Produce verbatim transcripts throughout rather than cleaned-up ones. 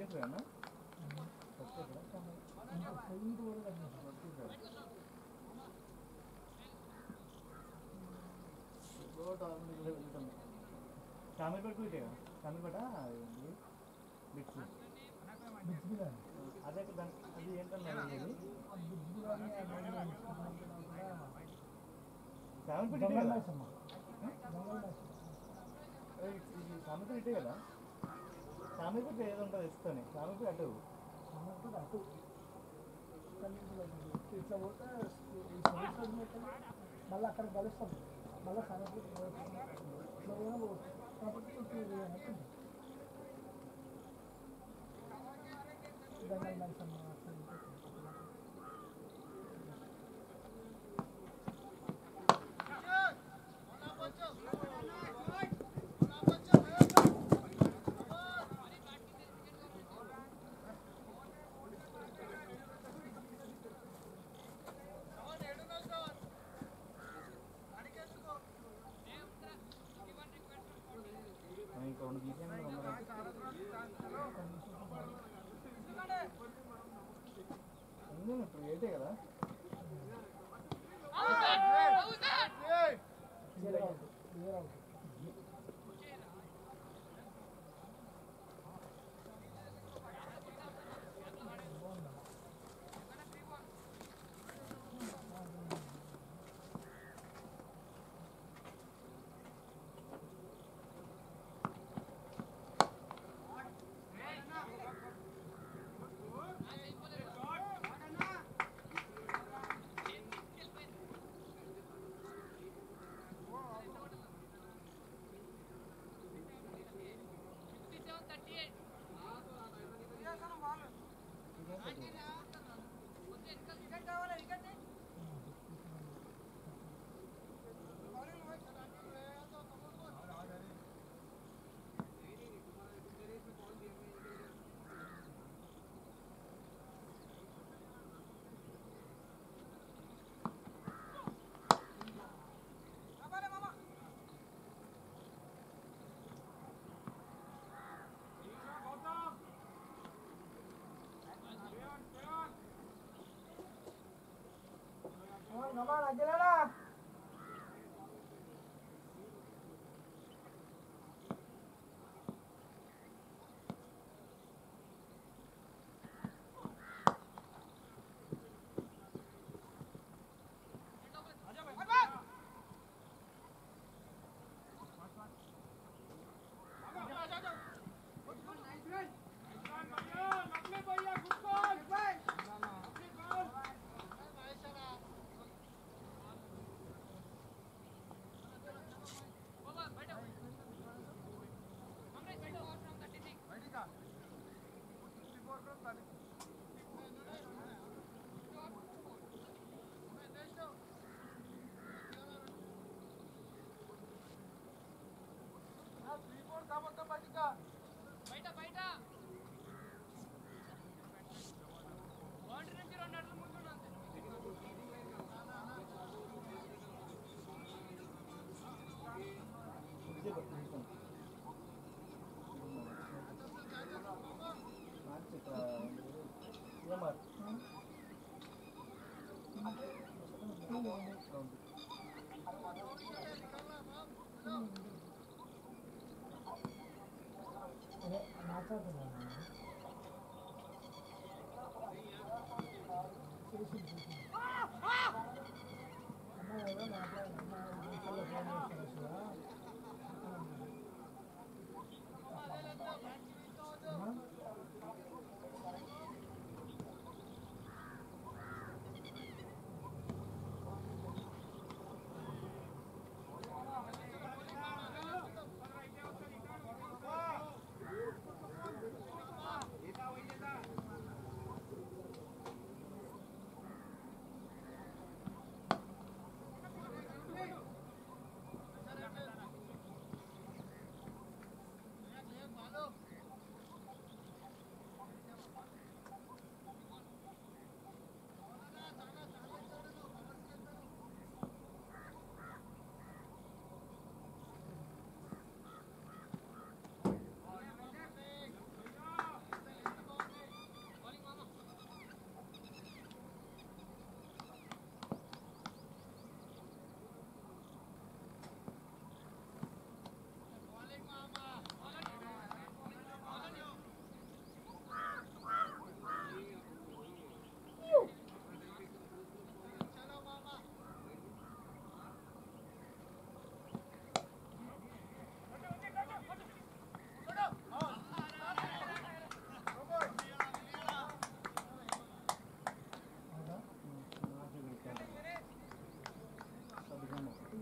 కట్టేసారా చామీపేట పోయితే చామీపేట బిట్స్ అదే అది ఏంటన్నా చామీపేట చామీపేట ఇటే కదా చామీపేట ఏదో ఉంటుంది ఇస్తాను చామీపేట అటు అటు ఇట్లా పోతే మళ్ళీ అక్కడ కలుస్తాం మళ్ళీ చామీపేట ఇట్లా పోయినా పోవచ్చు కాబట్టి చుట్టూ దంగల్ మైసమ్మ ఏంటే కదా Nomor aja lah. బయట బయట బౌండరీ నుంచి రెండు అడుగులు ముందు అంతే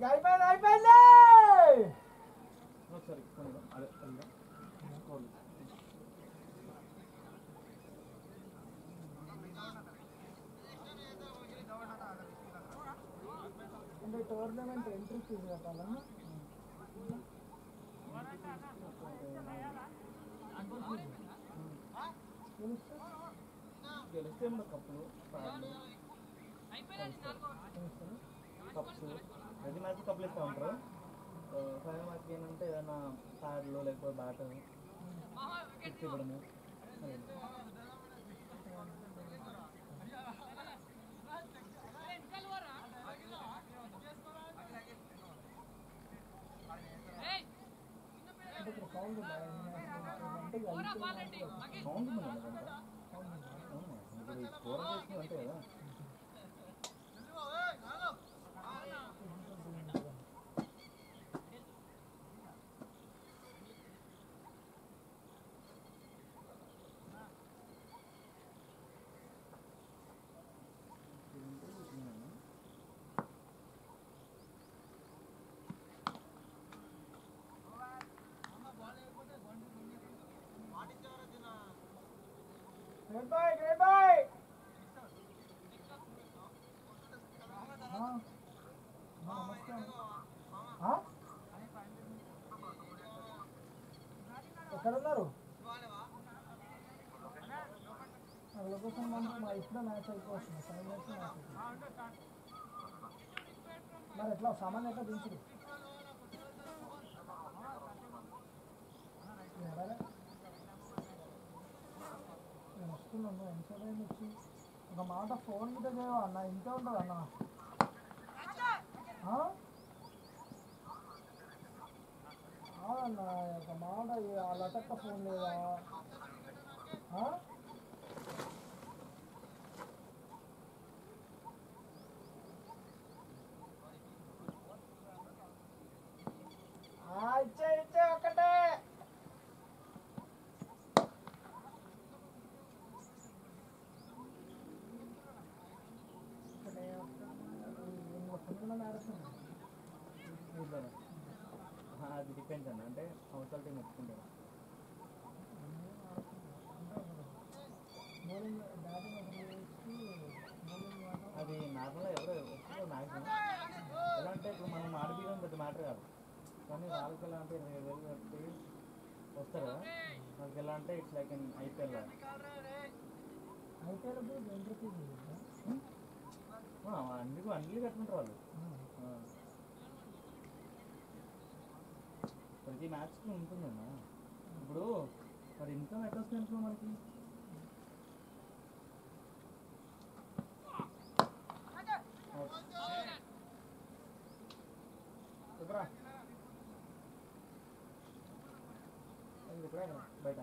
అయిపోయింది అయిపోయింది ఒకసారి అదే అంటే టోర్నమెంట్ ఎంట్రీ ఫీజు కట్టాలన్నా గెలిస్తే కప్పులు కప్స్ ప్రతి మ్యాచ్ కప్పులు ఇస్తూ ఉంటారు. ఫైనల్ మ్యాచ్ ఏంటంటే ఏదైనా ప్యాడ్లు లేకపోతే బ్యాట్ ఇవ్వడము. సౌండ్ ఉందండి ఇప్పుడు కూర చేసిన అంటే కదా Great boy, great boy. ఎక్కడ ఉన్నారు? లొకేషన్ మా ఇప్పుడే మ్యాచ్ అయిపోతుంది. ఫైవ్ మినిట్స్ మ్యాచ్ మరి ఎట్లా సామాన్ ఎట్లా దించుడు? నేను వస్తున్నాను ఎంతసేపు వచ్చి ఒక మాట ఫోన్ గిట్ట చేయవా అన్న? ఇంతే ఉంటుంది అన్న. అవునన్నా ఒక మాట ఆ లటక్క ఫోన్ లేదా? ఇచ్చే ఇచ్చే ఒక్కటే అది డిపెండ్స్ అన్న, అంటే అవసరం టీం ఒప్పుకుంటారు. అది నార్మల్గా ఎవరో వస్తుందో మ్యాక్సిమం. ఎలా అంటే ఇప్పుడు మనం ఆడిపియడం పెద్ద మ్యాటర్ కాదు, కానీ వాళ్ళకి ఎలా అంటే ఇరవై వేలు కట్టి వస్తారు కదా, వాళ్ళకి ఎలా అంటే it's like in IPL IPL అందుకు అన్ని కట్టుకుంటారు వాళ్ళు. ప్రతి మ్యాచ్కి ఉంటుందన్నా. ఇప్పుడు మరి ఇన్కమ్ ఎట్లా వస్తుంది అనుకో మనకి. చెప్పరా బయట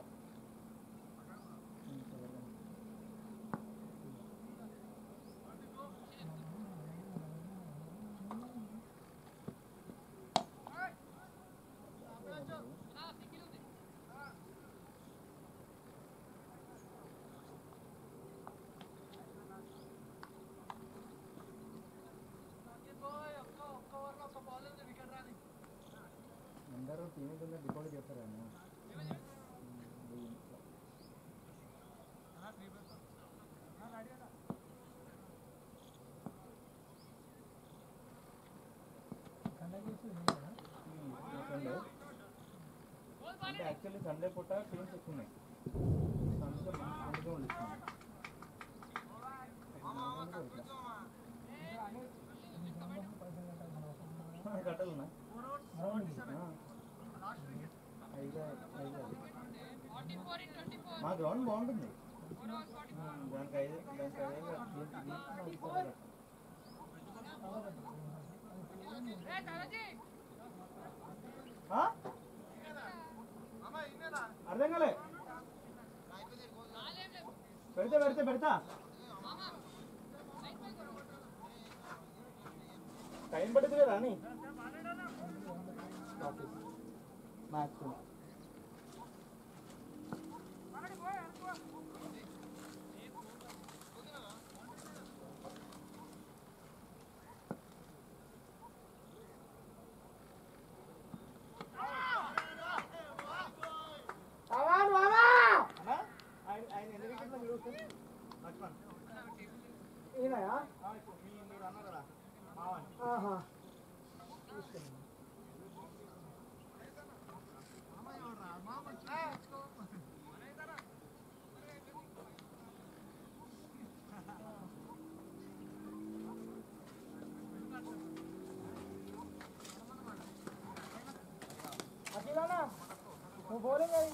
అందరూ టీవీ కింద డిపాజిట్ చేస్తారు అన్న. సండే అంటే యాక్చువల్లీ సండే పూట టీమ్స్ ఎక్కువ ఉన్నాయి, అందుకే అందుకే వాళ్ళు ఇస్తున్నాను. కట్టాలన్నా మా గ్రౌండ్ బాగుంటుంది, దానికి ఐదు దానికి ఐదు అర్థం కాలే. పెడితే పెడితే పెడతా టైం పడుతుంది కదా అని మ్యాచ్. అఖిలానా నువ్వు బౌలింగ్ అయ్యి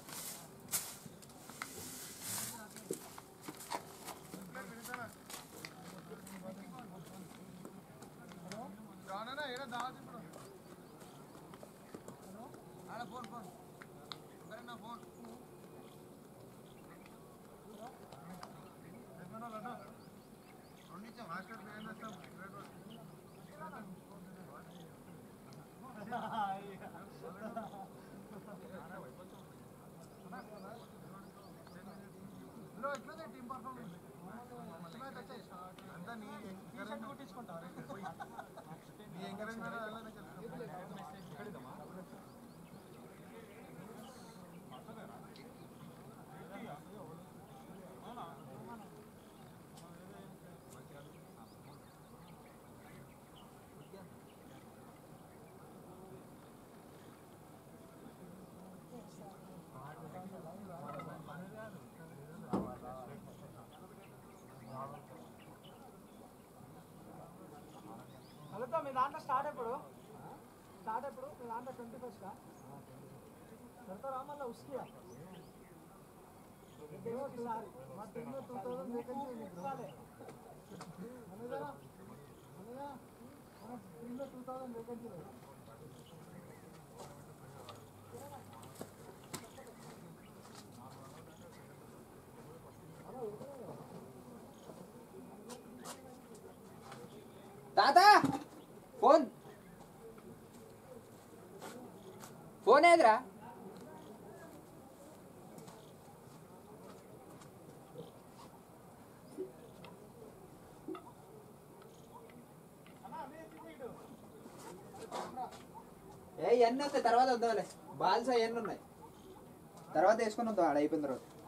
హలో మీ దాంట్లో స్టార్ట్ ఎప్పుడు స్టార్ట్ ఎప్పుడు మీ దాంట్లో ట్వంటీ ఫస్టా పెడతారా మళ్ళీ ఉస్కియా మా టీంలో టూ థౌసండ్ వేకెన్సీ మనదా మనదా మన టీంలో టూ థౌసండ్ వేకెన్సీ లేదు తాత ఫోన్ ఫోన్ ఏదిరా ఏ ఎన్ని వస్తాయి తర్వాత వద్దాంలే బాల్స్ ఎన్ని ఉన్నాయి తర్వాత వేసుకుని వద్దాం ఆడ అయిపోయిన తర్వాత